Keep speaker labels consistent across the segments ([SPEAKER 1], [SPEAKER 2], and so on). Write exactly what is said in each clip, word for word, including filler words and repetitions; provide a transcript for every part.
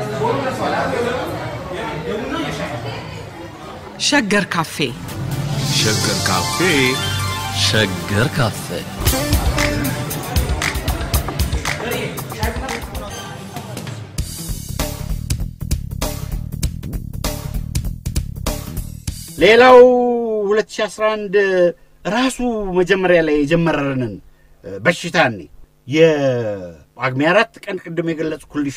[SPEAKER 1] ሸገር ካፌ
[SPEAKER 2] ሸገር ካፌ
[SPEAKER 3] ሸገር ካፌ
[SPEAKER 4] ሌላው ሁለት ሺህ አስራ አንድ ራሱ መጀመሪያ ላይ የጀመረንን በሽታኔ የጳጉሜ አራት ቀን ቅድም የገለጽኩልሽ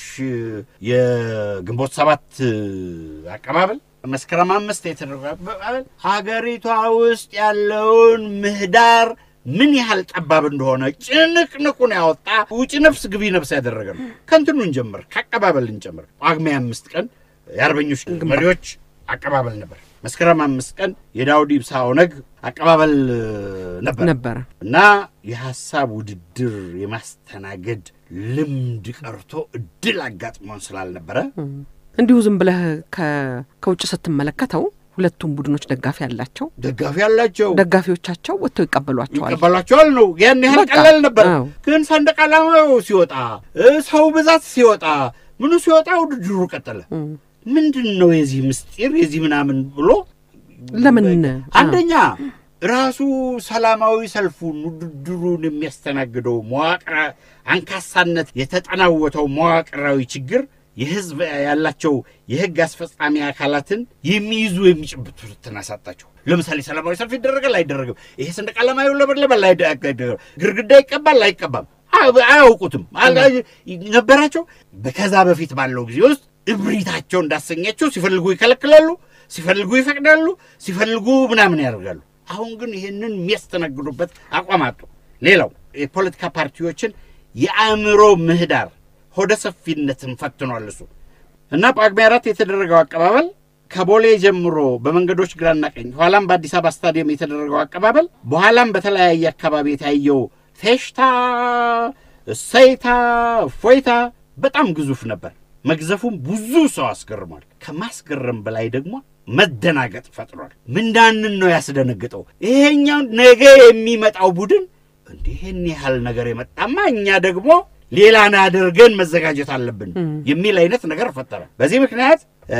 [SPEAKER 4] የግንቦት ሰባት አቀባበል መስከረም አምስት የተደረገው ሀገሪቷ ውስጥ ያለውን ምህዳር ምን ያህል ጠባብ እንደሆነ ጭንቅንቁን ያወጣ ውጪ ነፍስ ግቢ ነፍስ ያደረገ ነው። ከንቱን ጀምር ከአቀባበል እንጀምር። ጳጉሜ አምስት ቀን የአርበኞች መሪዎች አቀባበል ነበር። መስከረም አምስት ቀን የዳውድ ኢብሳ ኦነግ አቀባበል ነበር
[SPEAKER 1] ነበር
[SPEAKER 4] እና የሐሳብ ውድድር የማስተናገድ ልምድ ቀርቶ እድል አጋጥሞን ስላልነበረ
[SPEAKER 1] እንዲሁ ዝም ብለህ ከውጭ ስትመለከተው ሁለቱም ቡድኖች ደጋፊ ያላቸው
[SPEAKER 4] ደጋፊ ያላቸው
[SPEAKER 1] ደጋፊዎቻቸው ወጥተው ይቀበሏቸዋል
[SPEAKER 4] ይቀበሏቸዋል ነው ያን ያህል ቀላል ነበር። ግን ሰንደቅ ዓላማው ሲወጣ ሰው ብዛት ሲወጣ ምኑ ሲወጣ ውድድሩ ቀጠለ። ምንድነው የዚህ ምስጢር የዚህ ምናምን ብሎ
[SPEAKER 1] ለምን
[SPEAKER 4] አንደኛ ራሱ ሰላማዊ ሰልፉን ውድድሩን የሚያስተናግደው መዋቅራ አንካሳነት የተጠናወተው መዋቅራዊ ችግር የህዝብ ያላቸው የህግ አስፈጻሚ አካላትን የሚይዙ የሚጨብጡትን አሳጣቸው። ለምሳሌ ሰላማዊ ሰልፍ ይደረጋል አይደረግም፣ ይሄ ሰንደቅ ዓላማ ይውለበለባል አይደረግም፣ ግርግዳ ይቀባል አይቀባም አያውቁትም ነበራቸው። በከዛ በፊት ባለው ጊዜ ውስጥ እብሪታቸው እንዳሰኛቸው ሲፈልጉ ይከለክላሉ፣ ሲፈልጉ ይፈቅዳሉ፣ ሲፈልጉ ምናምን ያደርጋሉ። አሁን ግን ይሄንን የሚያስተናግዱበት አቋም አጡ። ሌላው የፖለቲካ ፓርቲዎችን የአእምሮ ምህዳር ሆደ ሰፊነትን ፈትኗል እሱ እና ጳጉሜ አራት የተደረገው አቀባበል ከቦሌ ጀምሮ በመንገዶች ግራና ቀኝ ኋላም በአዲስ አበባ ስታዲየም የተደረገው አቀባበል በኋላም በተለያየ አካባቢ የታየው ፌሽታ ሰይታ ፎይታ በጣም ግዙፍ ነበር። መግዘፉም ብዙ ሰው አስገርሟል። ከማስገረም በላይ ደግሞ መደናገጥ ፈጥሯል። ምንዳንን ነው ያስደነግጠው? ይሄኛው ነገ የሚመጣው ቡድን እንዲህን ያህል ነገር የመጣማ እኛ ደግሞ ሌላ አድርገን መዘጋጀት አለብን የሚል አይነት ነገር ፈጠረ። በዚህ ምክንያት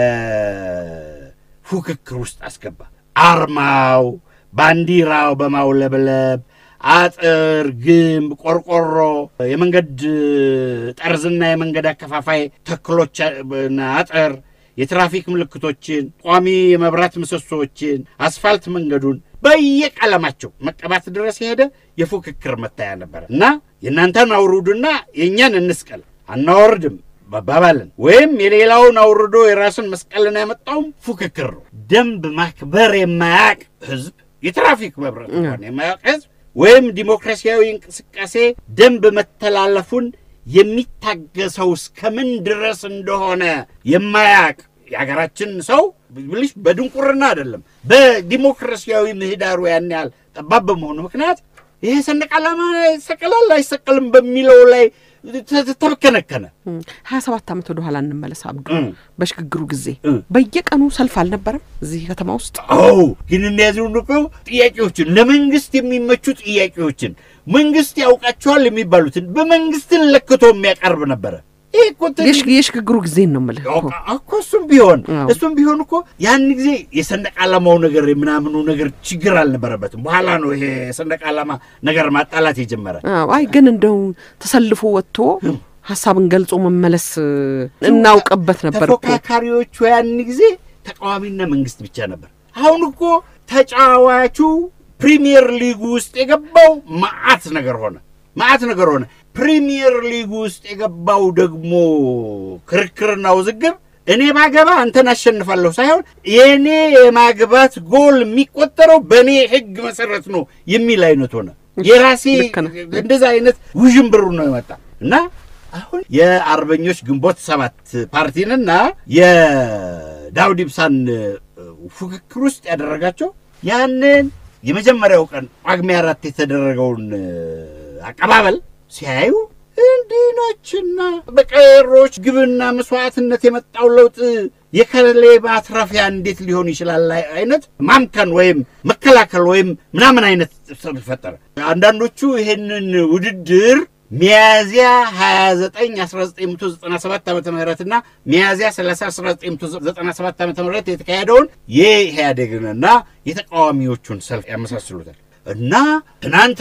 [SPEAKER 4] ፉክክር ውስጥ አስገባ። አርማው ባንዲራው በማውለብለብ አጥር ግንብ ቆርቆሮ የመንገድ ጠርዝና የመንገድ አከፋፋይ ተክሎችና አጥር የትራፊክ ምልክቶችን ቋሚ የመብራት ምሰሶችን አስፋልት መንገዱን በየቀለማቸው መቀባት ድረስ የሄደ የፉክክር መታያ ነበር እና የናንተን አውሩድና የኛን እንስቀል አናወርድም ባባልን ወይም የሌላውን አውርዶ የራስን መስቀልና ያመጣው ፉክክር ነው። ደንብ ማክበር የማያቅ ህዝብ የትራፊክ መብራት እንኳን የማያቅ ህዝብ ወይም ዲሞክራሲያዊ እንቅስቃሴ ደንብ መተላለፉን የሚታገሰው እስከምን ድረስ እንደሆነ የማያቅ ያገራችን ሰው ብልሽ በድንቁርና አይደለም በዲሞክራሲያዊ ምህዳሩ ያን ያህል ጠባብ በመሆኑ ምክንያት ይሄ ሰንደቅ ዓላማ ይሰቀላል አይሰቀልም በሚለው ላይ ተተከነከነ።
[SPEAKER 1] ሃያ ሰባት ዓመት ወደ ኋላ እንመለስ አብዱ። በሽግግሩ ጊዜ በየቀኑ ሰልፍ አልነበረም እዚህ ከተማ ውስጥ?
[SPEAKER 4] አዎ፣ ግን እነዚህን ነው ጥያቄዎችን ለመንግስት የሚመቹ ጥያቄዎችን መንግስት ያውቃቸዋል የሚባሉትን በመንግስትን ለክቶ የሚያቀርብ ነበር።
[SPEAKER 1] ይሄ የሽግግሩ ጊዜ ነው ማለት ነው
[SPEAKER 4] እኮ። እሱም ቢሆን እሱም ቢሆን እኮ ያን ጊዜ የሰንደቅ ዓላማው ነገር የምናምኑ ነገር ችግር አልነበረበትም። በኋላ ነው ይሄ የሰንደቅ ዓላማ ነገር ማጣላት የጀመረ።
[SPEAKER 1] አዎ፣ አይ ግን እንደው ተሰልፎ ወጥቶ ሐሳብን ገልጾ መመለስ እናውቀበት ነበር እኮ።
[SPEAKER 4] ተፎካካሪዎቹ ያን ጊዜ ተቃዋሚና መንግስት ብቻ ነበር። አሁን እኮ ተጫዋቹ ፕሪሚየር ሊግ ውስጥ የገባው ማአት ነገር ሆነ ማአት ነገር ሆነ። ፕሪሚየር ሊግ ውስጥ የገባው ደግሞ ክርክርና ውዝግብ እኔ ባገባ አንተን አሸንፋለሁ ሳይሆን የኔ የማግባት ጎል የሚቆጠረው በኔ ህግ መሰረት ነው የሚል አይነት ሆነ። የራሴ እንደዛ አይነት ውዥንብሩ ነው የመጣ እና አሁን የአርበኞች ግንቦት ሰባት ፓርቲንና የዳውድ ኢብሳን ፉክክር ውስጥ ያደረጋቸው ያንን የመጀመሪያው ቀን ጳጉሜ አራት የተደረገውን አቀባበል ሲያዩ እንዲናችና በቀሮች ግብና መስዋዕትነት የመጣው ለውጥ የከሌ ማትረፊያ እንዴት ሊሆን ይችላል አይነት ማምከን ወይም መከላከል ወይም ምናምን አይነት ተፈጠረ። አንዳንዶቹ ይሄንን ውድድር ሚያዚያ ሃያ ዘጠኝ አስራ ዘጠኝ ዘጠና ሰባት ዓመተ ምህረትና ሚያዚያ ሰላሳ አስራ ዘጠኝ ዘጠና ሰባት ዓመተ ምህረት የተካሄደውን የኢህአዴግንና የተቃዋሚዎቹን ሰልፍ ያመሳስሉታል። እና ትናንት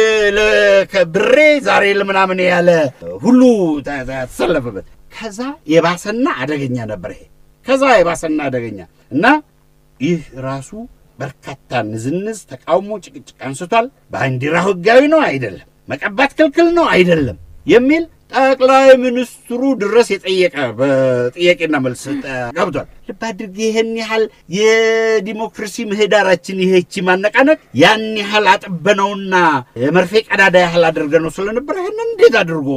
[SPEAKER 4] ለብሬ ዛሬ ለምናምን ያለ ሁሉ ተሰለፈበት። ከዛ የባሰና አደገኛ ነበር ይሄ ከዛ የባሰና አደገኛ እና ይህ ራሱ በርካታ ንዝንዝ ተቃውሞ ጭቅጭቅ አንስቷል። ባንዲራው ህጋዊ ነው አይደለም፣ መቀባት ክልክል ነው አይደለም የሚል ጠቅላይ ሚኒስትሩ ድረስ የጠየቀ በጥያቄና መልስ ገብቷል። ልብ አድርግ ይሄን ያህል የዲሞክራሲ ምህዳራችን ይሄቺ ማነቃነቅ ያን ያህል አጥበነውና የመርፌ ቀዳዳ ያህል አድርገነው ስለነበር ይሄን እንዴት አድርጎ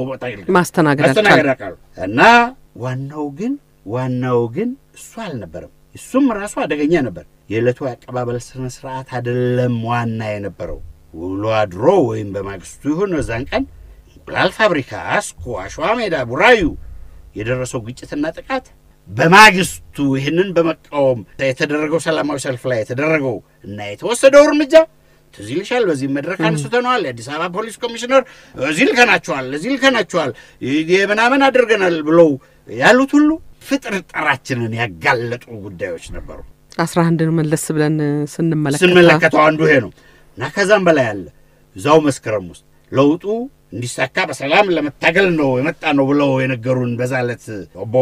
[SPEAKER 1] ማስተናገዳቸው
[SPEAKER 4] እና ዋናው ግን ዋናው ግን እሱ አልነበረም። እሱም ራሱ አደገኛ ነበር። የዕለቱ አቀባበል ስነ ስርዓት አይደለም ዋና የነበረው ውሎ አድሮ ወይም በማግስቱ ይሁን እዛን ቀን እንቁላል ፋብሪካ፣ አስኮ፣ አሸዋ ሜዳ፣ ቡራዩ የደረሰው ግጭትና ጥቃት በማግስቱ ይህንን በመቃወም የተደረገው ሰላማዊ ሰልፍ ላይ የተደረገው እና የተወሰደው እርምጃ ትዝ ይልሻል። በዚህ መድረክ አንስተነዋል። የአዲስ አበባ ፖሊስ ኮሚሽነር እዚህ ልከናቸዋል እዚህ ልከናቸዋል የምናምን አድርገናል ብለው ያሉት ሁሉ ፍጥርጥራችንን ያጋለጡ ጉዳዮች ነበሩ።
[SPEAKER 1] አስራ አንድን መለስ ብለን ስንመለከታ
[SPEAKER 4] ስንመለከተው አንዱ ይሄ ነው እና ከዛም በላይ ያለ እዛው መስከረም ውስጥ ለውጡ እንዲሳካ በሰላም ለመታገል ነው የመጣ ነው ብለው የነገሩን በዛለት ኦቦ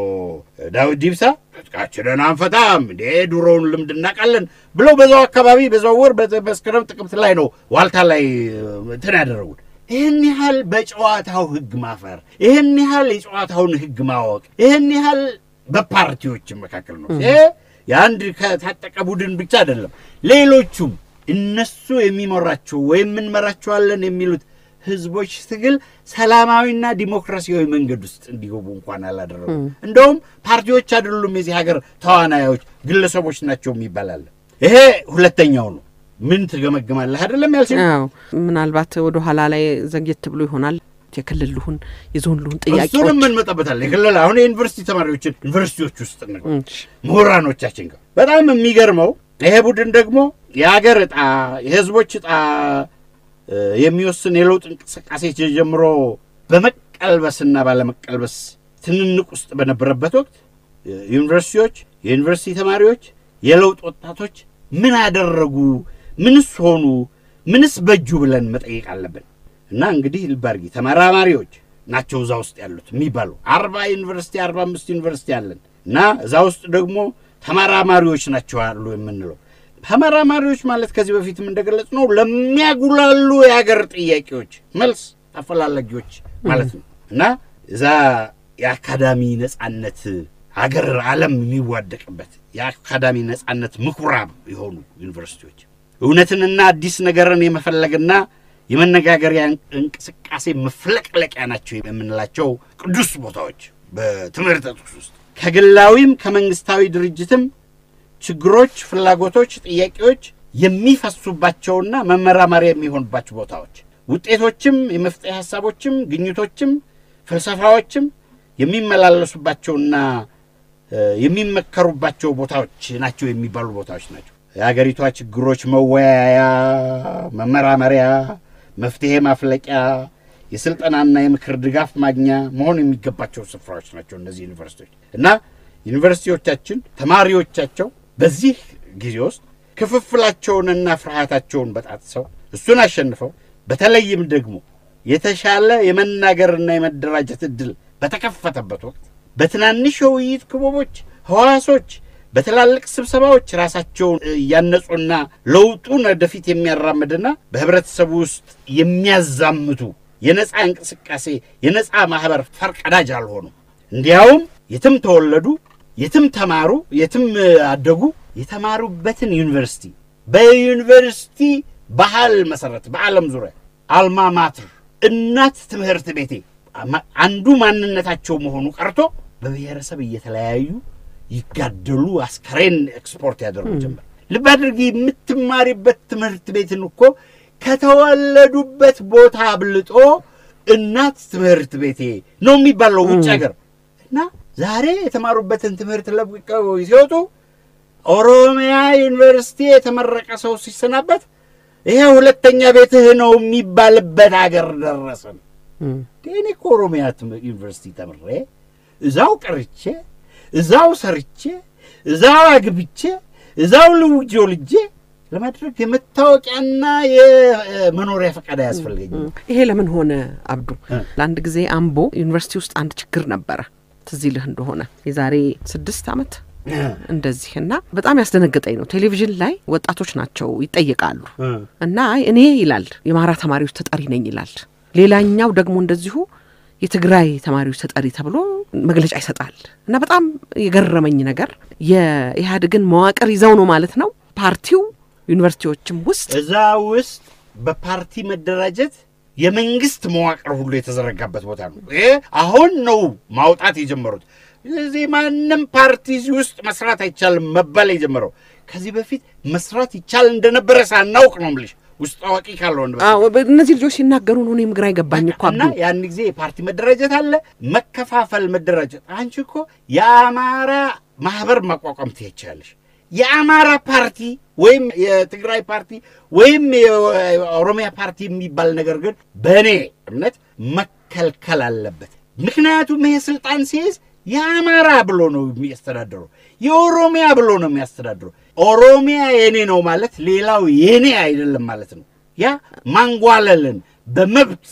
[SPEAKER 4] ዳዊት ኢብሳ ጥቃችንን አንፈታም እንዴ ድሮውን ልምድ እናቃለን ብለው በዛው አካባቢ በዛው ወር በመስከረም ጥቅምት ላይ ነው ዋልታ ላይ እንትን ያደረጉት። ይሄን ያህል በጨዋታው ህግ ማፈር፣ ይሄን ያህል የጨዋታውን ህግ ማወቅ፣ ይሄን ያህል በፓርቲዎች መካከል ነው። ይሄ የአንድ ከታጠቀ ቡድን ብቻ አይደለም። ሌሎቹም እነሱ የሚመራቸው ወይም ምን መራቸዋለን የሚሉት ህዝቦች ትግል ሰላማዊና ዲሞክራሲያዊ መንገድ ውስጥ እንዲገቡ እንኳን አላደረጉ። እንደውም ፓርቲዎች አይደሉም የዚህ ሀገር ተዋናዮች ግለሰቦች ናቸው የሚባላል። ይሄ ሁለተኛው ነው። ምን ትገመግማለህ አይደለም ያልሽኝ?
[SPEAKER 1] አዎ ምናልባት ወደ ኋላ ላይ ዘግየት ብሎ ይሆናል የክልሉን የዞንሉን ጥያቄዎች
[SPEAKER 4] እሱንም ምን መጣበታል የክልል አሁን የዩኒቨርሲቲ ተማሪዎችን ዩኒቨርሲቲዎች ውስጥ ነው ምሁራኖቻችን ጋር በጣም የሚገርመው ይሄ ቡድን ደግሞ የሀገር ዕጣ የህዝቦች ዕጣ የሚወስን የለውጥ እንቅስቃሴ ጀምሮ በመቀልበስና ባለመቀልበስ ትንንቅ ውስጥ በነበረበት ወቅት ዩኒቨርሲቲዎች የዩኒቨርሲቲ ተማሪዎች የለውጥ ወጣቶች ምን አደረጉ ምንስ ሆኑ ምንስ በጁ ብለን መጠየቅ አለብን። እና እንግዲህ ልባርጊ ተመራማሪዎች ናቸው እዛ ውስጥ ያሉት የሚባሉ አርባ ዩኒቨርሲቲ አርባ አምስት ዩኒቨርሲቲ አለን እና እዛ ውስጥ ደግሞ ተመራማሪዎች ናቸው አሉ የምንለው ተመራማሪዎች ማለት ከዚህ በፊትም እንደገለጽ ነው ለሚያጉላሉ የሀገር ጥያቄዎች መልስ አፈላላጊዎች ማለት ነው። እና እዛ የአካዳሚ ነጻነት ሀገር ዓለም የሚዋደቅበት የአካዳሚ ነጻነት ምኩራብ የሆኑ ዩኒቨርሲቲዎች እውነትንና አዲስ ነገርን የመፈለግና የመነጋገሪያ እንቅስቃሴ መፍለቅለቂያ ናቸው የምንላቸው ቅዱስ ቦታዎች በትምህርት ውስጥ ከግላዊም ከመንግስታዊ ድርጅትም ችግሮች፣ ፍላጎቶች፣ ጥያቄዎች የሚፈሱባቸውና መመራመሪያ የሚሆኑባቸው ቦታዎች ውጤቶችም የመፍትሄ ሐሳቦችም ግኝቶችም ፍልስፋዎችም የሚመላለሱባቸውና የሚመከሩባቸው ቦታዎች ናቸው የሚባሉ ቦታዎች ናቸው። የሀገሪቷ ችግሮች መወያያ መመራመሪያ መፍትሄ ማፍለቂያ የስልጣናና የምክር ድጋፍ ማግኛ መሆን የሚገባቸው ስፍራዎች ናቸው እነዚህ ዩኒቨርሲቲዎች። እና ዩኒቨርሲቲዎቻችን ተማሪዎቻቸው በዚህ ጊዜ ውስጥ ክፍፍላቸውንና ፍርሃታቸውን በጣጥሰው እሱን አሸንፈው በተለይም ደግሞ የተሻለ የመናገርና የመደራጀት እድል በተከፈተበት ወቅት በትናንሽ የውይይት ክበቦች ህዋሶች በትላልቅ ስብሰባዎች ራሳቸውን ያነጹና ለውጡን ወደፊት የሚያራምድና በህብረተሰቡ ውስጥ የሚያዛምቱ የነጻ እንቅስቃሴ የነጻ ማህበር ፈርቀዳጅ አልሆኑ። እንዲያውም የትም ተወለዱ የትም ተማሩ የትም አደጉ የተማሩበትን ዩኒቨርሲቲ በዩኒቨርሲቲ ባህል መሰረት በዓለም ዙሪያ አልማ ማተር እናት ትምህርት ቤቴ አንዱ ማንነታቸው መሆኑ ቀርቶ በብሔረሰብ እየተለያዩ ይጋደሉ አስከሬን ኤክስፖርት ያደርጉ ጀመር። ልብ አድርጊ የምትማሪበት ትምህርት ቤትን እኮ ከተወለዱበት ቦታ አብልጦ እናት ትምህርት ቤቴ ነው የሚባለው ውጭ ሀገር። እና ዛሬ የተማሩበትን ትምህርት ለብቀው ሲወጡ ኦሮሚያ ዩኒቨርሲቲ የተመረቀ ሰው ሲሰናበት ይሄ ሁለተኛ ቤትህ ነው የሚባልበት ሀገር ደረሰን። እኔ ኦሮሚያ ዩኒቨርሲቲ ተምሬ እዛው ቀርቼ እዛው ሰርቼ እዛው አግብቼ እዛው ልውጆ ልጄ ለማድረግ የመታወቂያና የመኖሪያ ፈቃድ ያስፈልገኝ።
[SPEAKER 1] ይሄ ለምን ሆነ አብዱ? ለአንድ ጊዜ አምቦ ዩኒቨርሲቲ ውስጥ አንድ ችግር ነበረ ትዝ ይልህ እንደሆነ የዛሬ ስድስት ዓመት እንደዚህና በጣም ያስደነገጠኝ ነው። ቴሌቪዥን ላይ ወጣቶች ናቸው ይጠይቃሉ እና እኔ ይላል የማራ ተማሪዎች ተጠሪ ነኝ ይላል። ሌላኛው ደግሞ እንደዚሁ የትግራይ ተማሪዎች ተጠሪ ተብሎ መግለጫ ይሰጣል። እና በጣም የገረመኝ ነገር የኢህአዴግን መዋቅር ይዘው ነው ማለት ነው ፓርቲው ዩኒቨርሲቲዎችም ውስጥ
[SPEAKER 4] እዛ ውስጥ በፓርቲ መደራጀት የመንግስት መዋቅር ሁሉ የተዘረጋበት ቦታ ነው። ይሄ አሁን ነው ማውጣት የጀመሩት። ስለዚህ ማንንም ፓርቲ ውስጥ መስራት አይቻልም መባል የጀመረው ከዚህ በፊት መስራት ይቻል እንደነበረ ሳናውቅ ነው ማለት ውስጥ አዋቂ ካልሆነ በቃ
[SPEAKER 1] አዎ በእነዚህ ልጆች ሲናገሩ ነው እኔም ግራ ይገባኝ እኮ አብዱ።
[SPEAKER 4] እና ያን ጊዜ የፓርቲ መደራጀት አለ መከፋፈል መደራጀት አንቺ እኮ የአማራ ማህበር ማቋቋም ትችያለሽ። የአማራ ፓርቲ ወይም የትግራይ ፓርቲ ወይም የኦሮሚያ ፓርቲ የሚባል ነገር ግን በኔ እምነት መከልከል አለበት። ምክንያቱም ይሄ ስልጣን ሲይዝ የአማራ ብሎ ነው የሚያስተዳድረው የኦሮሚያ ብሎ ነው የሚያስተዳድረው። ኦሮሚያ የኔ ነው ማለት ሌላው የኔ አይደለም ማለት ነው። ያ ማንጓለልን በመብት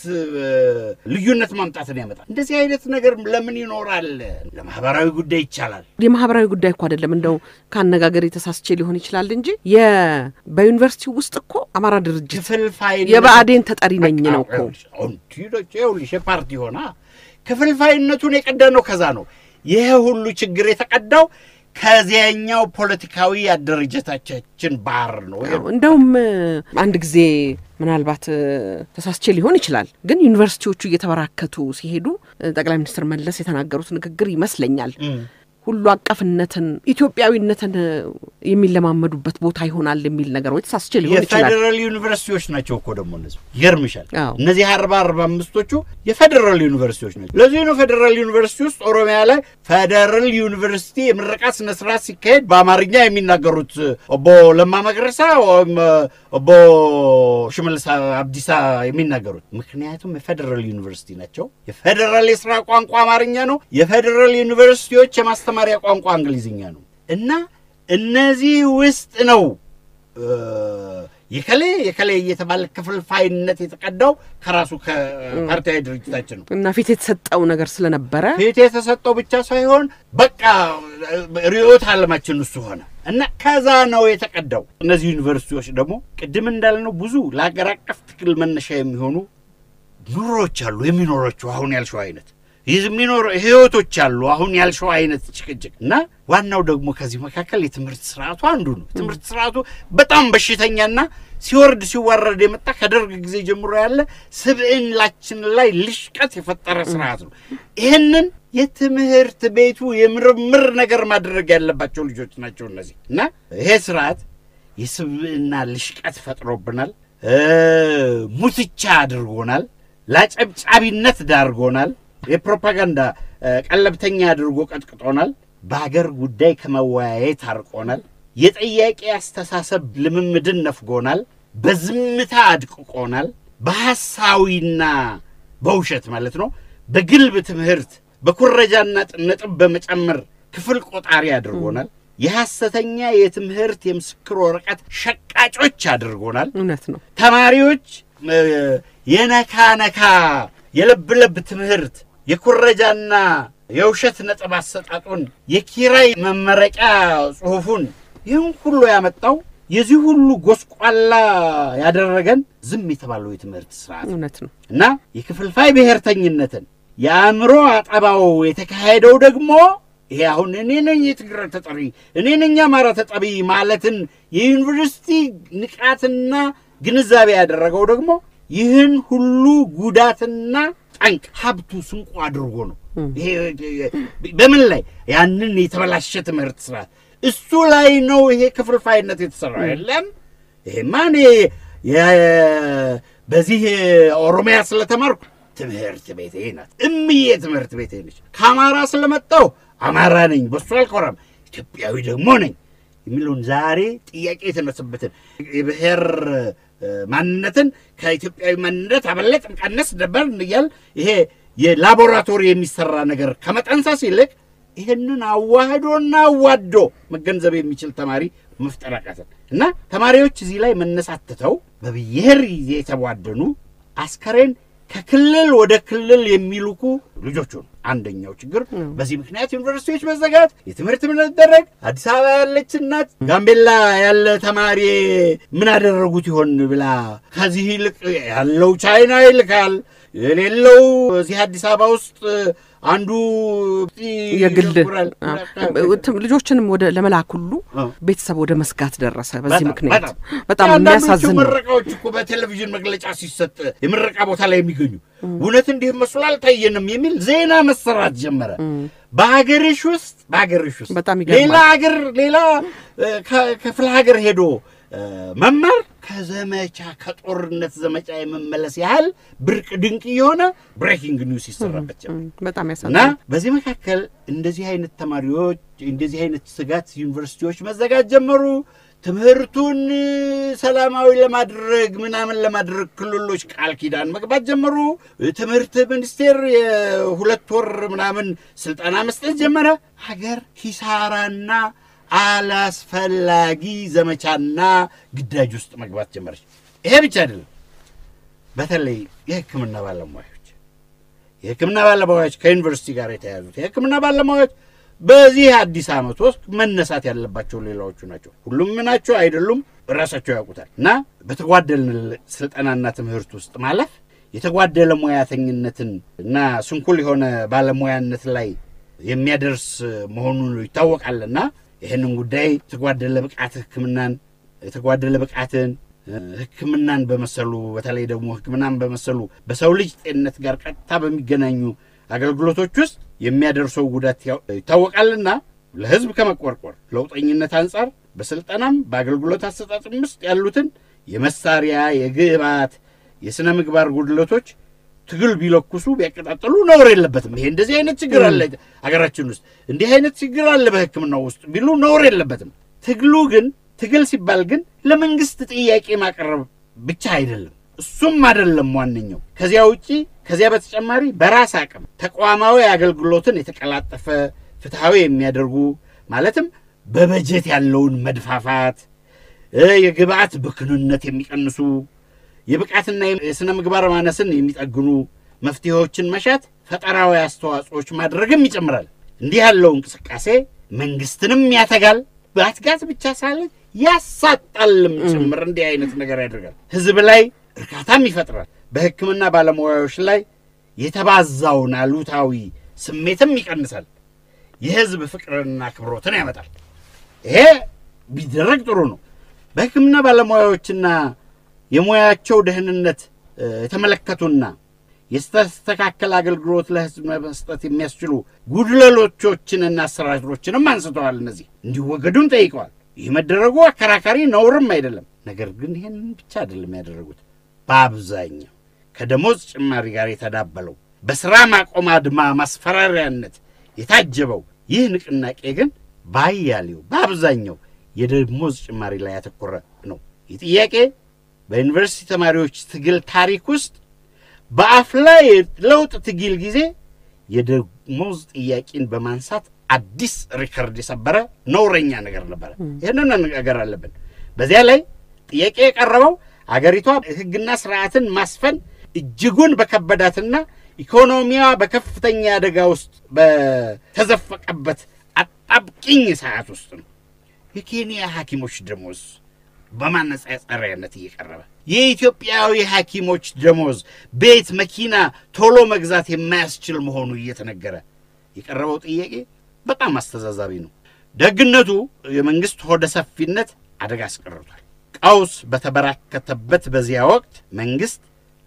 [SPEAKER 4] ልዩነት ማምጣትን ያመጣል። እንደዚህ አይነት ነገር ለምን ይኖራል? ለማህበራዊ ጉዳይ ይቻላል።
[SPEAKER 1] የማህበራዊ ጉዳይ እኮ አይደለም እንደው ካነጋገር የተሳስቼ ሊሆን ይችላል እንጂ የ በዩኒቨርሲቲ ውስጥ እኮ አማራ ድርጅት
[SPEAKER 4] ክፍልፋይ
[SPEAKER 1] የባዕዴን ተጠሪ ነኝ ነው እኮ
[SPEAKER 4] አንቲዶቼው ለፓርቲ ሆና ክፍልፋይነቱን የቀዳነው ከዛ ነው። ይሄ ሁሉ ችግር የተቀዳው ከዚያኛው ፖለቲካዊ አደረጃጀታችን ባር ነው።
[SPEAKER 1] እንደውም አንድ ጊዜ ምናልባት ተሳስቼ ሊሆን ይችላል ግን ዩኒቨርሲቲዎቹ እየተበራከቱ ሲሄዱ ጠቅላይ ሚኒስትር መለስ የተናገሩት ንግግር ይመስለኛል ሁሉ አቀፍነትን ኢትዮጵያዊነትን የሚለማመዱበት ቦታ ይሆናል የሚል ነገር ወይ ተሳስቼ ሊሆን ይችላል።
[SPEAKER 4] የፌደራል ዩኒቨርሲቲዎች ናቸው እኮ ደግሞ እነዚህ ይገርምሻል። እነዚህ አርባ አርባ አምስቶቹ የፌደራል ዩኒቨርሲቲዎች ናቸው። ለዚህ ነው ፌደራል ዩኒቨርሲቲ ውስጥ ኦሮሚያ ላይ ፌደራል ዩኒቨርሲቲ የምረቃ ስነ ስርዓት ሲካሄድ በአማርኛ የሚናገሩት ኦቦ ለማ መገረሳ ወይም ኦቦ ሽመልስ አብዲሳ የሚናገሩት ምክንያቱም የፌደራል ዩኒቨርሲቲ ናቸው። የፌደራል የሥራ ቋንቋ አማርኛ ነው። የፌደራል ዩኒቨርሲቲዎች የማስተማሪያ ቋንቋ እንግሊዝኛ ነው። እና እነዚህ ውስጥ ነው የከለ የከለ እየተባለ ክፍልፋይነት የተቀዳው ከራሱ ከፓርቲያዊ ድርጅታችን ነው።
[SPEAKER 1] እና ፊት የተሰጠው ነገር ስለነበረ
[SPEAKER 4] ፊት የተሰጠው ብቻ ሳይሆን በቃ ሪዮት አለማችን እሱ ሆነ እና ከዛ ነው የተቀዳው። እነዚህ ዩኒቨርሲቲዎች ደግሞ ቅድም እንዳልነው ብዙ ለሀገር አቀፍ ትግል መነሻ የሚሆኑ ኑሮች አሉ የሚኖራቸው አሁን ያልሽው አይነት የሚኖር ህይወቶች አሉ አሁን ያልሽው አይነት ጭቅጭቅ እና ዋናው ደግሞ ከዚህ መካከል የትምህርት ስርዓቱ አንዱ ነው። ትምህርት ስርዓቱ በጣም በሽተኛና ሲወርድ ሲዋረድ የመጣ ከደርግ ጊዜ ጀምሮ ያለ ስብዕናችን ላይ ልሽቀት የፈጠረ ስርዓት ነው። ይሄንን የትምህርት ቤቱ የምርምር ነገር ማድረግ ያለባቸው ልጆች ናቸው እነዚህ እና ይሄ ስርዓት የስብዕና ልሽቀት ፈጥሮብናል ሙትቻ አድርጎናል ላጨብጫቢነት ዳርጎናል የፕሮፓጋንዳ ቀለብተኛ አድርጎ ቀጥቅጦናል በአገር ጉዳይ ከመወያየት አርቆናል የጥያቄ አስተሳሰብ ልምምድን ነፍጎናል በዝምታ አድቅቆናል በሐሳዊና በውሸት ማለት ነው በግልብ ትምህርት በኩረጃና ነጥብ በመጨመር ክፍል ቆጣሪ አድርጎናል የሐሰተኛ የትምህርት የምስክር ወረቀት ሸቃጮች አድርጎናል
[SPEAKER 1] እውነት ነው
[SPEAKER 4] ተማሪዎች የነካነካ የለብለብ ትምህርት የኩረጃና የውሸት ነጥብ አሰጣጡን የኪራይ መመረቂያ ጽሁፉን ይህን ሁሉ ያመጣው የዚህ ሁሉ ጎስቋላ ያደረገን ዝም የተባለው የትምህርት ስርዓት
[SPEAKER 1] እውነት ነው
[SPEAKER 4] እና የክፍልፋይ ብሔርተኝነትን የአእምሮ አጠባው የተካሄደው ደግሞ ይሄ አሁን እኔ ነኝ የትግራይ ተጠሪ እኔ ነኝ አማራ ተጠሪ ማለትን የዩኒቨርሲቲ ንቃትና ግንዛቤ ያደረገው ደግሞ ይህን ሁሉ ጉዳትና ጠንቅ ሀብቱ ስንቁ አድርጎ ነው። ይሄ በምን ላይ ያንን የተበላሸ ትምህርት ስርዓት እሱ ላይ ነው ይሄ ክፍልፋይነት የተሰራው አይደለም። ይሄ ማን በዚህ ኦሮሚያ ስለተማርኩ ትምህርት ቤቴ ናት እምዬ ትምህርት ቤቴ ነች። ከአማራ ስለመጣው አማራ ነኝ በሱ አልኮራም ኢትዮጵያዊ ደግሞ ነኝ የሚለውን ዛሬ ጥያቄ የተነሳበትን የብሔር ማንነትን ከኢትዮጵያዊ ማንነት አበለጥን ቀነስ ነበር እንያል ይሄ የላቦራቶሪ የሚሰራ ነገር ከመጠንሳስ ይልቅ ይሄንን አዋህዶና አዋዶ መገንዘብ የሚችል ተማሪ መፍጠር አቃተን እና ተማሪዎች እዚህ ላይ መነሳተተው በብሔር የተዋደኑ አስከሬን ከክልል ወደ ክልል የሚልኩ ልጆች ነው አንደኛው ችግር በዚህ ምክንያት ዩኒቨርሲቲዎች መዘጋት የትምህርት ምንደረግ አዲስ አበባ ያለች እናት ጋምቤላ ያለ ተማሪ ምን አደረጉት ይሆን ብላ ከዚህ ይልቅ ያለው ቻይና ይልካል የሌለው እዚህ አዲስ አበባ ውስጥ አንዱ
[SPEAKER 1] የግል ልጆችንም ወደ ለመላክ ሁሉ ቤተሰብ ወደ መስጋት ደረሰ በዚህ ምክንያት በጣም የሚያሳዝን
[SPEAKER 4] ምርቃዎች እኮ በቴሌቪዥን መግለጫ ሲሰጥ የምርቃ ቦታ ላይ የሚገኙ እውነት እንዲህ መስሏል ታየንም የሚል ዜና መሰራት ጀመረ በአገርሽ ውስጥ በአገርሽ ውስጥ ሌላ ሀገር ሌላ ከፍለ ሀገር ሄዶ መማር ከዘመቻ ከጦርነት ዘመቻ የመመለስ ያህል ብርቅ ድንቅ የሆነ ብሬኪንግ ኒውስ ይሰራበት ጀመረ
[SPEAKER 1] በጣም ያሳዝናል
[SPEAKER 4] በዚህ መካከል እንደዚህ አይነት ተማሪዎች እንደዚህ አይነት ስጋት ዩኒቨርሲቲዎች መዘጋት ጀመሩ ትምህርቱን ሰላማዊ ለማድረግ ምናምን ለማድረግ ክልሎች ቃል ኪዳን መግባት ጀመሩ ትምህርት ሚኒስቴር የሁለት ወር ምናምን ስልጣና መስጠት ጀመረ ሀገር ኪሳራና አላስፈላጊ ዘመቻና ግዳጅ ውስጥ መግባት ጀመረች ይሄ ብቻ አይደለም በተለይ የሕክምና ባለሙያዎች የሕክምና ባለሙያዎች ከዩኒቨርሲቲ ጋር የተያዙት የሕክምና ባለሙያዎች በዚህ አዲስ ዓመት ውስጥ መነሳት ያለባቸው ሌላዎቹ ናቸው ሁሉም ናቸው አይደሉም ራሳቸው ያውቁታል እና በተጓደለ ስልጣናና ትምህርት ውስጥ ማለፍ የተጓደለ ሙያተኝነትን እና ስንኩል የሆነ ባለሙያነት ላይ የሚያደርስ መሆኑን ይታወቃልና ይሄንን ጉዳይ ተጓደለ ብቃት ህክምናን ተጓደለ ብቃትን ህክምናን በመሰሉ በተለይ ደግሞ ህክምናን በመሰሉ በሰው ልጅ ጤንነት ጋር ቀጥታ በሚገናኙ አገልግሎቶች ውስጥ የሚያደርሰው ጉዳት ይታወቃልና ለህዝብ ከመቆርቆር ለውጠኝነት አንፃር በስልጣናም በአገልግሎት አሰጣጥም ውስጥ ያሉትን የመሳሪያ የግብዓት የስነ ምግባር ጉድለቶች ትግል ቢለኩሱ ቢያቀጣጥሉ ነውር የለበትም ይሄ እንደዚህ አይነት ችግር አለ አገራችን ውስጥ እንዲህ አይነት ችግር አለ በህክምናው ውስጥ ቢሉ ነውር የለበትም ትግሉ ግን ትግል ሲባል ግን ለመንግስት ጥያቄ ማቀረብ ብቻ አይደለም እሱም አይደለም ዋንኛው ከዚያ ውጪ ከዚያ በተጨማሪ በራስ አቅም ተቋማዊ አገልግሎትን የተቀላጠፈ ፍትሃዊ የሚያደርጉ ማለትም በበጀት ያለውን መድፋፋት የግብዓት ብክንነት የሚቀንሱ የብቃትና የስነ ምግባር ማነስን የሚጠግኑ መፍትሄዎችን መሻት ፈጠራዊ አስተዋጽኦች ማድረግም ይጨምራል እንዲህ ያለው እንቅስቃሴ መንግስትንም ያተጋል ባትጋት ብቻ ሳይሆን ያሳጣልም ጭምር እንዲህ አይነት ነገር ያደርጋል ህዝብ ላይ እርካታም ይፈጥራል በህክምና ባለሙያዎች ላይ የተባዛውን አሉታዊ ስሜትም ይቀንሳል የህዝብ ፍቅርና ክብሮትን ያመጣል ይሄ ቢደረግ ጥሩ ነው በህክምና ባለሙያዎችና የሙያቸው ደህንነት የተመለከቱና የስተካከለ አገልግሎት ለህዝብ መስጠት የሚያስችሉ ጉድለቶችንና አሰራሮችንም አንስተዋል እነዚህ እንዲወገዱን ጠይቀዋል ይህ መደረጉ አከራካሪ ነውርም አይደለም ነገር ግን ይሄን ብቻ አይደለም ያደረጉት በአብዛኛው ከደሞዝ ጭማሪ ጋር የተዳበለው በስራ ማቆም አድማ ማስፈራሪያነት የታጀበው ይህ ንቅናቄ ግን ባያሌው በአብዛኛው የደሞዝ ጭማሪ ላይ ያተኮረ ነው ይህ ጥያቄ በዩኒቨርሲቲ ተማሪዎች ትግል ታሪክ ውስጥ በአፍላ ለውጥ ትግል ጊዜ የደሞዝ ጥያቄን በማንሳት አዲስ ሪከርድ የሰበረ ነውረኛ ነገር ነበር ይሄንን ነገር አለብን በዚያ ላይ ጥያቄ የቀረበው አገሪቷ ህግና ስርዓትን ማስፈን እጅጉን በከበዳትና ኢኮኖሚያ በከፍተኛ አደጋ ውስጥ በተዘፈቀበት አጣብቂኝ ሰዓት ውስጥ ነው የኬንያ ሐኪሞች ደሞዝ በማነጻጸሪያነት እየቀረበ የኢትዮጵያዊ ሐኪሞች ደሞዝ ቤት መኪና ቶሎ መግዛት የማያስችል መሆኑ እየተነገረ የቀረበው ጥያቄ በጣም አስተዛዛቢ ነው ደግነቱ የመንግስት ሆደ ሰፊነት አደጋ አስቀርቷል ቀውስ በተበራከተበት በዚያ ወቅት መንግስት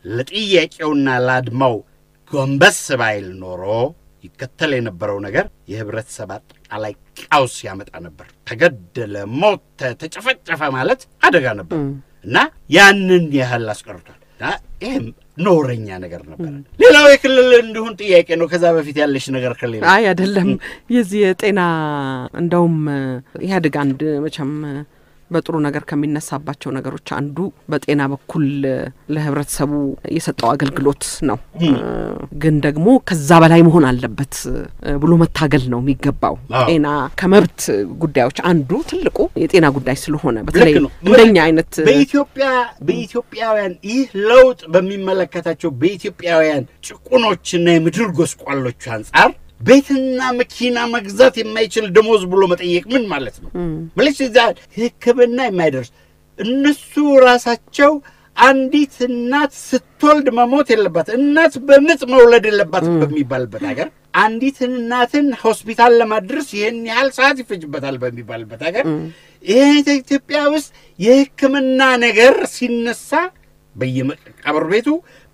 [SPEAKER 4] ለጥያቄውና ላድማው ጎንበስ ባይል ኖሮ ይከተል የነበረው ነገር የህብረተሰብ አጠቃላይ ቀውስ ያመጣ ነበር ተገደለ ሞተ ተጨፈጨፈ ማለት አደጋ ነበር እና ያንን ያህል አስቀርቷል ይሄም ኖረኛ ነገር ነበር ሌላው የክልል እንዲሁን ጥያቄ ነው ከዛ በፊት ያለሽ ነገር ከሌለ
[SPEAKER 1] አይ አይደለም የዚህ የጤና እንደውም ኢህአዴግ አንድ መቼም በጥሩ ነገር ከሚነሳባቸው ነገሮች አንዱ በጤና በኩል ለህብረተሰቡ የሰጠው አገልግሎት ነው ግን ደግሞ ከዛ በላይ መሆን አለበት ብሎ መታገል ነው የሚገባው ጤና ከመብት ጉዳዮች አንዱ ትልቁ የጤና ጉዳይ ስለሆነ በተለይ እንደኛ አይነት
[SPEAKER 4] በኢትዮጵያ በኢትዮጵያውያን ይህ ለውጥ በሚመለከታቸው በኢትዮጵያውያን ጭቁኖችና የምድር ጎስቋሎች አንፃር ቤትና መኪና መግዛት የማይችል ደሞዝ ብሎ መጠየቅ ምን ማለት ነው ማለት እዛ ህክምና የማይደርስ እነሱ ራሳቸው አንዲት እናት ስትወልድ መሞት የለባት እናት በምጥ መውለድ የለባት በሚባልበት ሀገር አንዲት እናትን ሆስፒታል ለማድረስ ይሄን ያህል ሰዓት ይፈጅበታል በሚባልበት ሀገር ይሄ ኢትዮጵያ ውስጥ የህክምና ነገር ሲነሳ በየመቃብር ቤቱ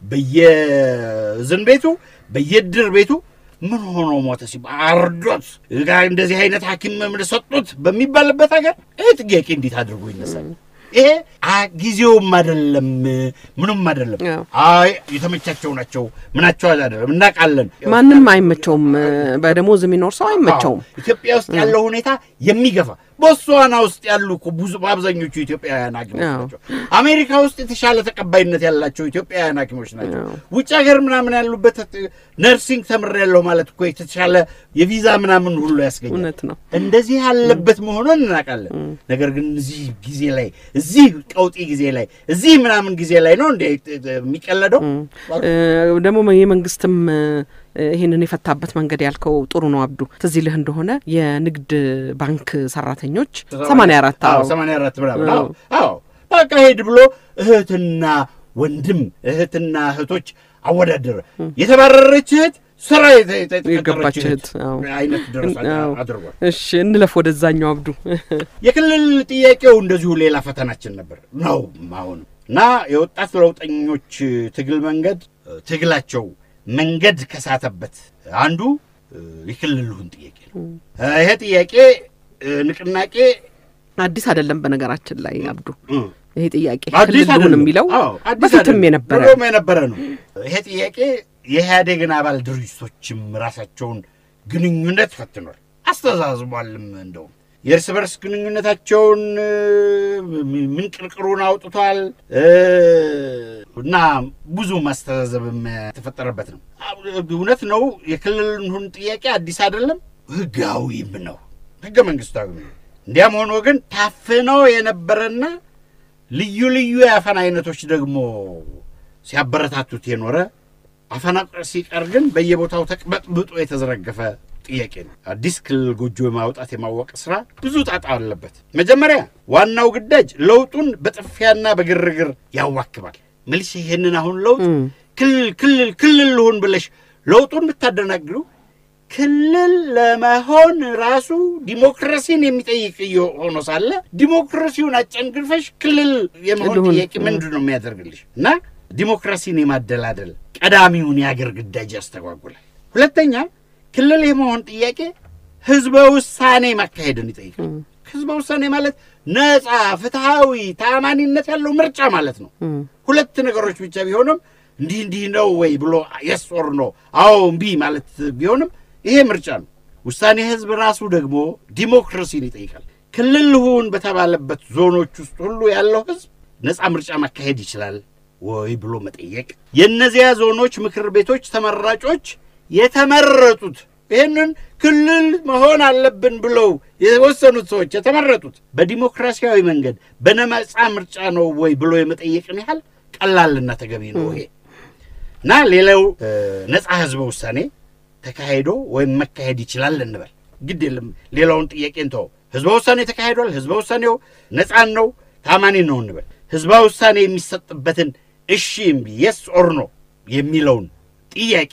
[SPEAKER 4] በየዝን ቤቱ በየድር ቤቱ ምን ሆኖ ሞተ ሲባል አርዶት ጋር እንደዚህ አይነት ሐኪም ምን ሰጡት በሚባልበት ሀገር እት ጥያቄ እንዴት አድርጎ ይነሳል ይሄ ጊዜውም አይደለም ምንም አይደለም አይ የተመቻቸው ናቸው ምናቸው አይደለም እናቃለን
[SPEAKER 1] ማንንም አይመቸውም በደሞዝ የሚኖር ሰው አይመቸውም
[SPEAKER 4] ኢትዮጵያ ውስጥ ያለው ሁኔታ የሚገፋ ቦትስዋና ውስጥ ያሉ ብዙ አብዛኞቹ ኢትዮጵያውያን ሐኪሞች ናቸው አሜሪካ ውስጥ የተሻለ ተቀባይነት ያላቸው ኢትዮጵያውያን ሐኪሞች ናቸው ውጭ ሀገር ምናምን ያሉበት ነርሲንግ ተምሬያለሁ ማለት እኮ የተሻለ የቪዛ ምናምን ሁሉ ያስገኛል እንደዚህ ያለበት መሆኑን እናቃለን ነገር ግን እዚህ ጊዜ ላይ እዚህ ቀውጢ ጊዜ ላይ እዚህ ምናምን ጊዜ ላይ ነው እንደ የሚቀለደው
[SPEAKER 1] ደግሞ የመንግስትም ይሄንን የፈታበት መንገድ ያልከው ጥሩ ነው አብዱ ትዝልህ እንደሆነ የንግድ ባንክ ሰራተኞች ሰማንያ አራት
[SPEAKER 4] አዎ ሰማንያ አራት ብራው አዎ በቃ ሄድ ብሎ እህትና ወንድም እህትና እህቶች አወዳደረ የተባረረች እህት ስራ የተቀጠረችት አይነት ድረስ አድርጓል
[SPEAKER 1] እሺ እንለፍ ወደዛኛው አብዱ
[SPEAKER 4] የክልል ጥያቄው እንደዚሁ ሌላ ፈተናችን ነበር ነው አሁን እና የወጣት ለውጠኞች ትግል መንገድ ትግላቸው መንገድ ከሳተበት አንዱ የክልሉን ጥያቄ ነው ይሄ ጥያቄ ንቅናቄ
[SPEAKER 1] አዲስ አይደለም በነገራችን ላይ አብዱ ይሄ ጥያቄ ክልሉን የሚለው በፊትም የነበረ
[SPEAKER 4] ነው የነበረ ነው ይሄ ጥያቄ የኢህአዴግን አባል ድርጅቶችም ራሳቸውን ግንኙነት ፈትኗል አስተዛዝቧልም እንደው የእርስ በርስ ግንኙነታቸውን ምን ቅርቅሩን አውጥቷል እና ብዙ ማስተዛዘብም ተፈጠረበት ነው እውነት ነው የክልሉን ጥያቄ አዲስ አይደለም ህጋዊም ነው ህገ መንግስታዊ ነው እንዲያም ሆኖ ግን ታፍኖ የነበረና ልዩ ልዩ የአፈና አይነቶች ደግሞ ሲያበረታቱት የኖረ አፈና ሲቀር ግን በየቦታው ተቅበጥብጦ የተዘረገፈ ጥያቄ ነው አዲስ ክልል ጎጆ ማውጣት የማወቅ ስራ ብዙ ጣጣ አለበት መጀመሪያ ዋናው ግዳጅ ለውጡን በጥፊያና በግርግር ያዋክባል መልስ ይሄንን አሁን ለውጥ ክልል ክልል ክልል ሆን ብለሽ ለውጡን ብታደናግሩ ክልል ለመሆን ራሱ ዲሞክራሲን የሚጠይቅ ሆኖ ሳለ ዲሞክራሲውን አጨንግፈሽ ክልል የመሆን ጥያቄ ምንድነው የሚያደርግልሽ እና ዲሞክራሲን የማደላደል ቀዳሚውን ያገር ግዳጅ ያስተጓጉላል ሁለተኛ ክልል የመሆን ጥያቄ ህዝበ ውሳኔ ማካሄድን ይጠይቃል ህዝበ ውሳኔ ማለት ነፃ ፍትሃዊ ታማኒነት ያለው ምርጫ ማለት ነው ሁለት ነገሮች ብቻ ቢሆንም እንዲህ እንዲህ ነው ወይ ብሎ yes or no አዎ እምቢ ማለት ቢሆንም ይሄ ምርጫ ነው ውሳኔ ህዝብ ራሱ ደግሞ ዲሞክራሲን ይጠይቃል ክልል ሁን በተባለበት ዞኖች ውስጥ ሁሉ ያለው ህዝብ ነፃ ምርጫ ማካሄድ ይችላል ወይ ብሎ መጠየቅ የነዚያ ዞኖች ምክር ቤቶች ተመራጮች የተመረጡት ይሄንን ክልል መሆን አለብን ብለው የወሰኑት ሰዎች የተመረጡት በዲሞክራሲያዊ መንገድ በነፃ ምርጫ ነው ወይ ብሎ የመጠየቅን ያህል ቀላልና ተገቢ ነው ይሄ እና ሌላው ነፃ ህዝብ ውሳኔ ተካሄዶ ወይ መካሄድ ይችላል እንበል ግድ የለም ሌላውን ጥያቄ እንተው ህዝብ ውሳኔ ተካሄዷል ህዝብ ውሳኔው ነፃ ነው ታማኒ ነው እንበል ህዝብ ውሳኔ የሚሰጥበትን እሺ እምቢ yes or no የሚለውን ጥያቄ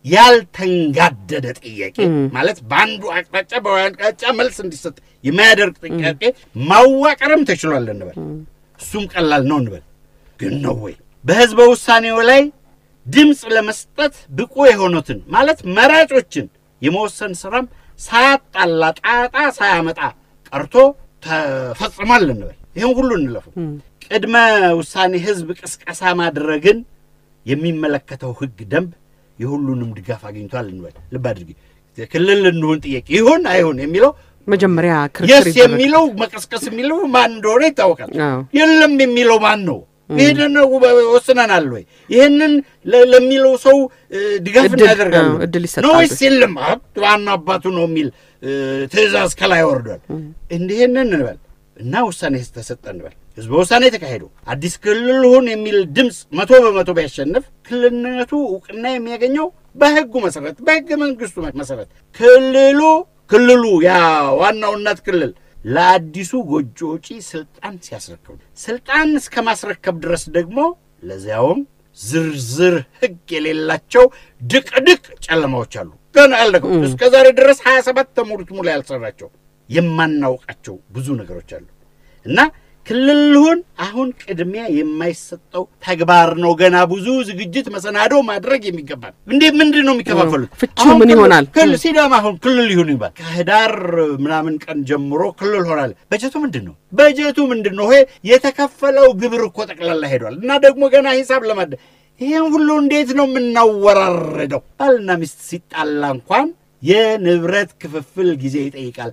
[SPEAKER 4] ያልተንጋደደ ጥያቄ ማለት ባንዱ አቅጣጫ በአቅጣጫ መልስ እንዲሰጥ የማያደርግ ጥያቄ ማዋቀርም ተችሏል እንበል እሱም ቀላል ነው እንበል ግን ነው ወይ በህዝብ ውሳኔው ላይ ድምጽ ለመስጠት ብቁ የሆኑትን ማለት መራጮችን የመወሰን ስራም ሳያጣላ ጣጣ ሳያመጣ ቀርቶ ተፈጽሟል እንበል ይሄን ሁሉ እንለፉ ቅድመ ውሳኔ ህዝብ ቅስቀሳ ማድረግን የሚመለከተው ህግ ደንብ የሁሉንም ድጋፍ አግኝቷል እንበል ልብ አድርጊ ክልል እንደሆነ ጥያቄ ይሁን አይሁን የሚለው
[SPEAKER 1] መጀመሪያ ክርክር
[SPEAKER 4] ይደረግ የሚለው መቀስቀስ የሚለው ማን እንደሆነ ይታወቃል የለም የሚለው ማን ነው ይሄንን ወስነናል ወይ ይሄንን ለሚለው ሰው ድጋፍ እናደርጋለን ነው ወይስ የለም ዋና አባቱ ነው የሚል ትዕዛዝ ከላይ ወርዷል እንዴንን እንበል እና ውሳኔ ተሰጠን እንበል ህዝብ ውሳኔ ተካሄዶ አዲስ ክልል ሆነ የሚል ድምጽ መቶ በመቶ ቢያሸንፍ ክልልነቱ ዕውቅና የሚያገኘው በህጉ መሰረት በህገ መንግስቱ መሰረት ክልሉ ክልሉ ያ ዋናው እናት ክልል ለአዲሱ ጎጆጪ ስልጣን ሲያስረክብ ስልጣን እስከማስረከብ ድረስ ደግሞ ለዚያውም ዝርዝር ህግ የሌላቸው ድቅድቅ ጨለማዎች አሉ ገና አልደረቁ እስከ ዛሬ ድረስ ሃያ ሰባት ተሞሩት ሙሉ ያልሰራቸው የማናውቃቸው ብዙ ነገሮች አሉ እና ክልልሁን አሁን ቅድሚያ የማይሰጠው ተግባር ነው ገና ብዙ ዝግጅት መሰናዶ ማድረግ የሚገባል እንዴ ምንድነው የሚከፋፈሉት
[SPEAKER 1] ፍቺው ምን ይሆናል
[SPEAKER 4] ክልል ሲዳማ አሁን ክልል ይሁን ይባል ከህዳር ምናምን ቀን ጀምሮ ክልል ሆናል በጀቱ ምንድነው በጀቱ ምንድነው ይሄ የተከፈለው ግብር እኮ ተቀላላ ሄዷል እና ደግሞ ገና ሂሳብ ለማደ ይሄን ሁሉ እንዴት ነው የምናወራረደው ባልና ሚስት ሲጣላ እንኳን የንብረት ክፍፍል ጊዜ ይጠይቃል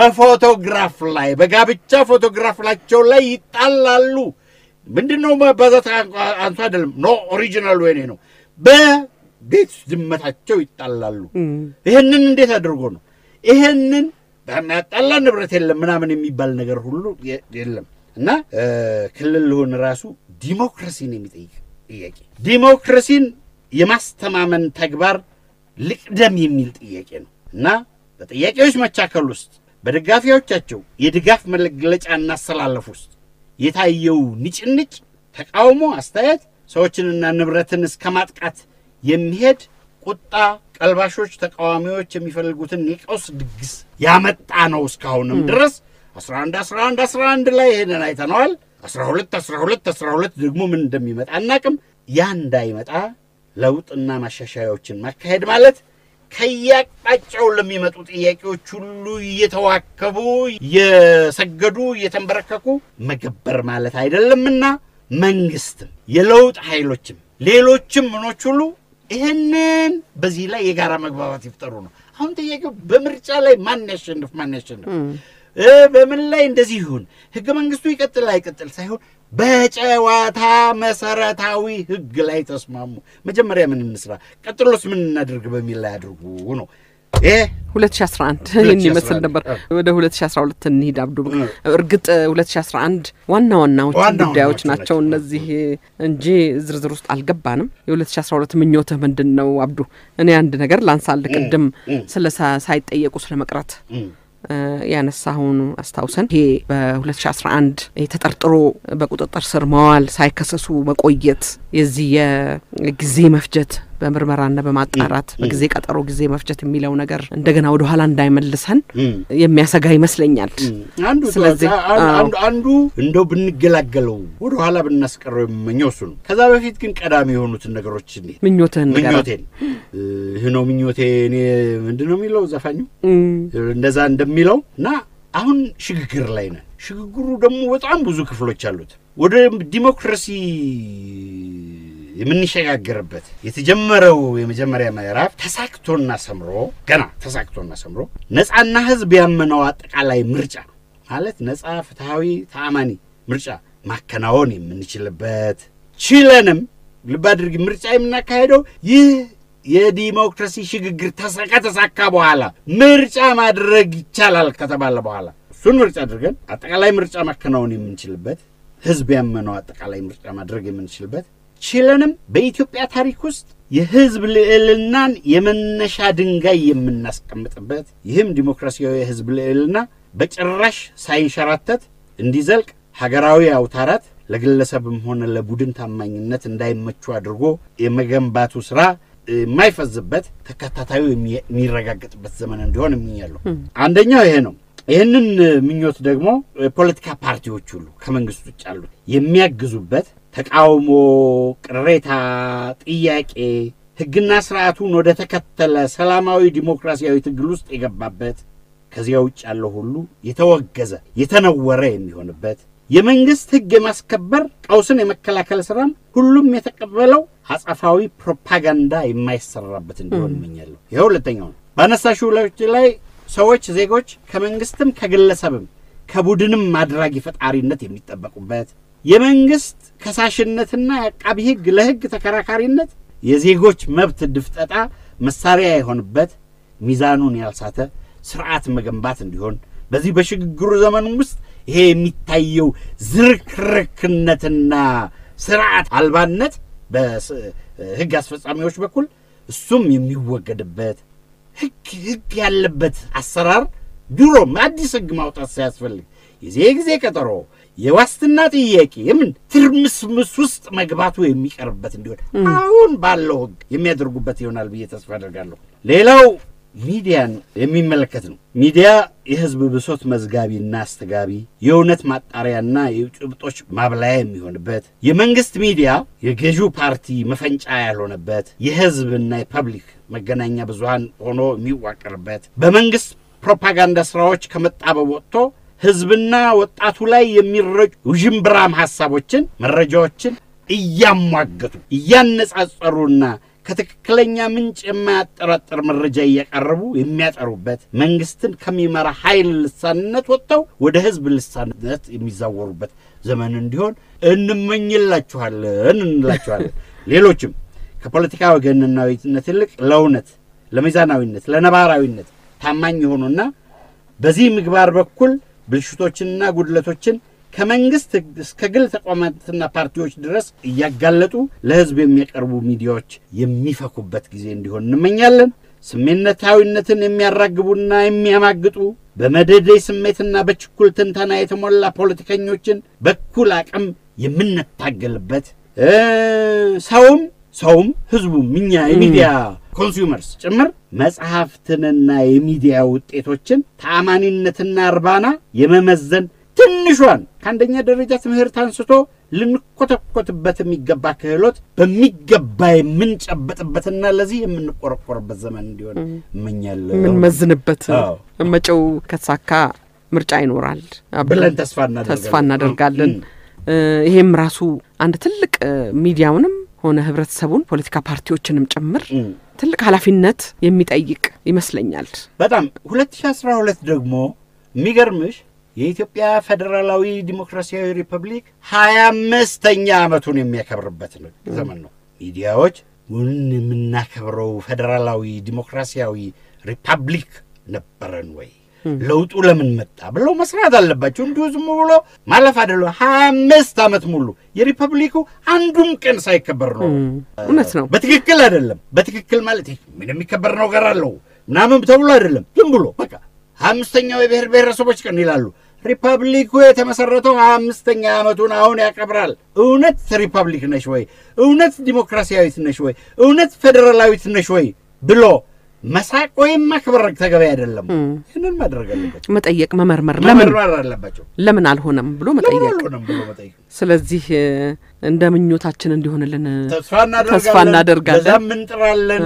[SPEAKER 4] በፎቶግራፍ ላይ በጋብቻ ፎቶግራፍ ላቸው ላይ ይጣላሉ ምንድነው ማባዛት አንተ አይደለም ኖ ኦሪጂናል ወይ ነው በቤት ድመታቸው ይጣላሉ ይሄንን እንዴት አድርጎ ነው ይሄንን በሚያጣላ ንብረት የለም ምናምን የሚባል ነገር ሁሉ የለም እና ክልል ሆነ ራሱ ዲሞክራሲን የሚጠይቅ ጥያቄ ዲሞክራሲን የማስተማመን ተግባር ልቅደም የሚል ጥያቄ ነው እና በጥያቄዎች መቻከል ውስጥ በደጋፊዎቻቸው የድጋፍ መግለጫና አሰላለፍ ውስጥ የታየው ንጭንጭ ተቃውሞ አስተያየት ሰዎችንና ንብረትን እስከማጥቃት የሚሄድ ቁጣ ቀልባሾች ተቃዋሚዎች የሚፈልጉትን የቀውስ ድግስ ያመጣ ነው እስካሁንም ድረስ አስራ አንድ አስራ አንድ አስራ አንድ ላይ ሄደን አይተናል አስራ ሁለት አስራ ሁለት አስራ ሁለት ደግሞ ምን እንደሚመጣ አናቅም ያ እንዳይመጣ ለውጥና ማሻሻያዎችን ማካሄድ ማለት ከያቅጣጫው ለሚመጡ ጥያቄዎች ሁሉ እየተዋከቡ የሰገዱ የተንበረከኩ መገበር ማለት አይደለምና መንግስትም የለውጥ ኃይሎችም ሌሎችም ምኖች ሁሉ ይሄንን በዚህ ላይ የጋራ መግባባት ይፈጠሩ ነው አሁን ጥያቄው በምርጫ ላይ ማን ያሸንፍ ማን ያሸንፍ በምን ላይ እንደዚህ ይሁን ህገ መንግስቱ ይቀጥል አይቀጥል ሳይሆን በጨዋታ መሰረታዊ ህግ ላይ ተስማሙ መጀመሪያ ምን እንስራ ቀጥሎስ ምን እናድርግ በሚል ላይ አድርጉ ነው እ
[SPEAKER 1] ሁለት ሺህ አስራ አንድ ይሄን ይመስል ነበር ወደ ሁለት ሺህ አስራ ሁለት እንሂድ አብዱ እርግጥ ሁለት ሺህ አስራ አንድ ዋና ዋናዎች ጉዳዮች ናቸው እነዚህ እንጂ ዝርዝር ውስጥ አልገባንም የ ሁለት ሺህ አስራ ሁለት ምኞትህ ምንድነው አብዱ እኔ አንድ ነገር ላንሳልክ ቅድም ስለ ሳይጠየቁ ስለመቅረት ያነሳሁን አስታውሰን ይሄ በ2011 የተጠርጥሮ በቁጥጥር ስር መዋል ሳይከሰሱ መቆየት የዚህ የጊዜ መፍጀት በመርመራና በማጣራት በጊዜ ቀጠሮ ጊዜ መፍጀት የሚለው ነገር እንደገና ወደ ኋላ እንዳይመልሰን የሚያሰጋ ይመስለኛል
[SPEAKER 4] አንዱ ስለዚህ አንዱ አንዱ እንደው ብንገላገለው ወደ ኋላ ብናስቀረው የምመኘው እሱ ነው ከዛ በፊት ግን ቀዳሚ የሆኑት ነገሮች እንዴ
[SPEAKER 1] ምኞትህን ነገር
[SPEAKER 4] ምኞቴን ይሄ ነው ምኞቴ እኔ ምንድነው የሚለው ዘፋኙ እንደዛ እንደሚለው እና አሁን ሽግግር ላይ ነን ሽግግሩ ደግሞ በጣም ብዙ ክፍሎች አሉት ወደ ዲሞክራሲ የምንሸጋገርበት የተጀመረው የመጀመሪያ ምዕራፍ ተሳክቶና ሰምሮ ገና ተሳክቶና ሰምሮ ነፃና ህዝብ ያመነው አጠቃላይ ምርጫ ማለት ነፃ ፍትሃዊ ተአማኒ ምርጫ ማከናወን የምንችልበት ችለንም ልባድርግ ምርጫ የምናካሄደው ይህ የዲሞክራሲ ሽግግር ተሳካ ተሳካ በኋላ ምርጫ ማድረግ ይቻላል ከተባለ በኋላ እሱን ምርጫ አድርገን አጠቃላይ ምርጫ ማከናወን የምንችልበት ህዝብ ያመነው አጠቃላይ ምርጫ ማድረግ የምንችልበት ችለንም በኢትዮጵያ ታሪክ ውስጥ የህዝብ ልዕልናን የመነሻ ድንጋይ የምናስቀምጥበት ይህም ዲሞክራሲያዊ ህዝብ ልዕልና በጭራሽ ሳይንሸራተት እንዲዘልቅ ሀገራዊ አውታራት ለግለሰብም ሆነ ለቡድን ታማኝነት እንዳይመቹ አድርጎ የመገንባቱ ስራ የማይፈዝበት ተከታታዩ የሚረጋገጥበት ዘመን እንዲሆን የሚያለው አንደኛው ይሄ ነው ይሄንን ምኞት ደግሞ ፖለቲካ ፓርቲዎች ሁሉ ከመንግስት ውጭ ያሉ የሚያግዙበት ተቃውሞ ቅሬታ ጥያቄ ህግና ስርዓቱን ወደ ተከተለ ሰላማዊ ዲሞክራሲያዊ ትግል ውስጥ የገባበት ከዚያው ውጭ ያለው ሁሉ የተወገዘ የተነወረ የሚሆንበት የመንግስት ህግ የማስከበር ቀውስን የመከላከል ስራም ሁሉም የተቀበለው አጻፋዊ ፕሮፓጋንዳ የማይሰራበት እንዲሆን እመኛለሁ። ይሄው ሁለተኛው ነው። ባነሳሽው ላይ ሰዎች ዜጎች ከመንግስትም ከግለሰብም ከቡድንም ማድራጊ ፈጣሪነት የሚጠበቁበት የመንግስት ከሳሽነትና የአቃቢ ህግ ለህግ ተከራካሪነት የዜጎች መብት ድፍጠጣ መሳሪያ የሆነበት ሚዛኑን ያልሳተ ስርዓት መገንባት እንዲሆን በዚህ በሽግግሩ ዘመን ውስጥ ይሄ የሚታየው ዝርክርክነትና ስርዓት አልባነት በህግ አስፈጻሚዎች በኩል እሱም የሚወገድበት ህግ ህግ ያለበት አሰራር ድሮም አዲስ ህግ ማውጣት ሳያስፈልግ የዚህ ጊዜ ቀጠሮ የዋስትና ጥያቄ የምን ትርምስምስ ውስጥ መግባቱ የሚቀርበት እንዲሆን አሁን ባለው ህግ የሚያደርጉበት ይሆናል ብዬ ተስፋ አደርጋለሁ። ሌላው ሚዲያን የሚመለከት ነው። ሚዲያ የህዝብ ብሶት መዝጋቢና አስተጋቢ የእውነት ማጣሪያና የጭብጦች ማብላያ የሚሆንበት የመንግስት ሚዲያ የገዢው ፓርቲ መፈንጫ ያልሆነበት የህዝብና የፐብሊክ መገናኛ ብዙሃን ሆኖ የሚዋቀርበት በመንግስት ፕሮፓጋንዳ ስራዎች ከመጣበብ ወጥቶ ህዝብና ወጣቱ ላይ የሚረጩ ውዥንብራም ሐሳቦችን መረጃዎችን እያሟገቱ እያነጻጸሩና ከትክክለኛ ምንጭ የማያጠራጥር መረጃ እያቀረቡ የሚያጠሩበት መንግስትን ከሚመራ ኃይል ልሳንነት ወጥተው ወደ ህዝብ ልሳንነት የሚዛወሩበት ዘመን እንዲሆን እንመኝላችኋለን እንላችኋለን። ሌሎችም ከፖለቲካ ወገንናዊነት ይልቅ ለእውነት ለሚዛናዊነት ለነባራዊነት ታማኝ የሆኑና በዚህ ምግባር በኩል ብልሽቶችንና ጉድለቶችን ከመንግስት እስከ ግል ተቋማትና ፓርቲዎች ድረስ እያጋለጡ ለህዝብ የሚያቀርቡ ሚዲያዎች የሚፈኩበት ጊዜ እንዲሆን እንመኛለን። ስሜታዊነትን የሚያራግቡና የሚያማግጡ በመደዴ ስሜትና በችኩል ትንተና የተሞላ ፖለቲከኞችን በኩል አቅም የምንታገልበት ሰውም ሰውም ህዝቡም እኛ የሚዲያ ኮንሱመርስ ጭምር መጽሐፍትንና የሚዲያ ውጤቶችን ተአማኒነትና እርባና የመመዘን ትንሿን ከአንደኛ ደረጃ ትምህርት አንስቶ ልንኮተኮትበት የሚገባ ክህሎት በሚገባ የምንጨበጥበትና ለዚህ የምንቆረቆርበት ዘመን እንዲሆን እመኛለሁ።
[SPEAKER 1] ምን መዝንበት መጨው ከተሳካ ምርጫ ይኖራል
[SPEAKER 4] ብለን ተስፋ እናደርጋለን
[SPEAKER 1] ተስፋ እናደርጋለን። ይሄም ራሱ አንድ ትልቅ ሚዲያውንም ሆነ ህብረተሰቡን ፖለቲካ ፓርቲዎችንም ጭምር ትልቅ ኃላፊነት የሚጠይቅ ይመስለኛል።
[SPEAKER 4] በጣም ሁለት ሺህ አስራ ሁለት ደግሞ የሚገርምሽ የኢትዮጵያ ፌደራላዊ ዲሞክራሲያዊ ሪፐብሊክ ሃያ አምስተኛ ዓመቱን የሚያከብርበት ዘመን ነው። ሚዲያዎች ምን ምናከብረው ፌደራላዊ ዲሞክራሲያዊ ሪፐብሊክ ነበረን ወይ ለውጡ ለምን መጣ ብለው መስራት አለባቸው። እንዲሁ ዝም ብሎ ማለፍ አይደለም። ሃያ አምስት ዓመት ሙሉ የሪፐብሊኩ አንዱም ቀን ሳይከበር ነው።
[SPEAKER 1] እውነት ነው።
[SPEAKER 4] በትክክል አይደለም። በትክክል ማለት ምን የሚከበር ነገር አለው ምናምን ተብሎ አይደለም። ዝም ብሎ በቃ አምስተኛው የብሔር ብሔረሰቦች ቀን ይላሉ። ሪፐብሊኩ የተመሰረተው አምስተኛ ዓመቱን አሁን ያከብራል። እውነት ሪፐብሊክ ነሽ ወይ? እውነት ዲሞክራሲያዊት ነሽ ወይ? እውነት ፌደራላዊት ነሽ ወይ ብሎ መሳቅ ወይም ማክበር ተገቢ አይደለም። ይሄንን ማድረግ አለባቸው።
[SPEAKER 1] መጠየቅ መመርመር
[SPEAKER 4] ለምን አለባቸው?
[SPEAKER 1] ለምን አልሆነም ብሎ መጠየቅ
[SPEAKER 4] ለምን ብሎ መጠየቅ።
[SPEAKER 1] ስለዚህ እንደምኞታችን እንዲሆንልን
[SPEAKER 4] ተስፋ እናደርጋለን። ለዛም እንጥራለን።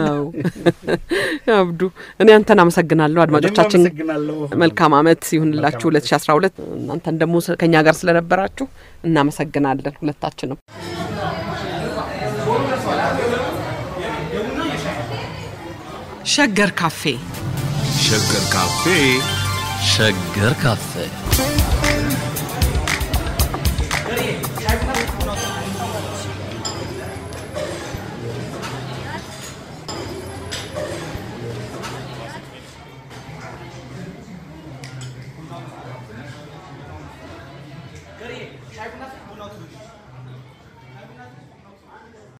[SPEAKER 1] አብዱ እኔ አንተን አመሰግናለሁ። አድማጮቻችን መልካም ዓመት ይሁንላችሁ ሁለት ሺህ አስራ ሁለት። እናንተን ደግሞ ከኛ ጋር ስለነበራችሁ እናመሰግናለን ሁለታችንም። ሸገር ካፌ
[SPEAKER 2] ሸገር ካፌ
[SPEAKER 3] ሸገር ካፌ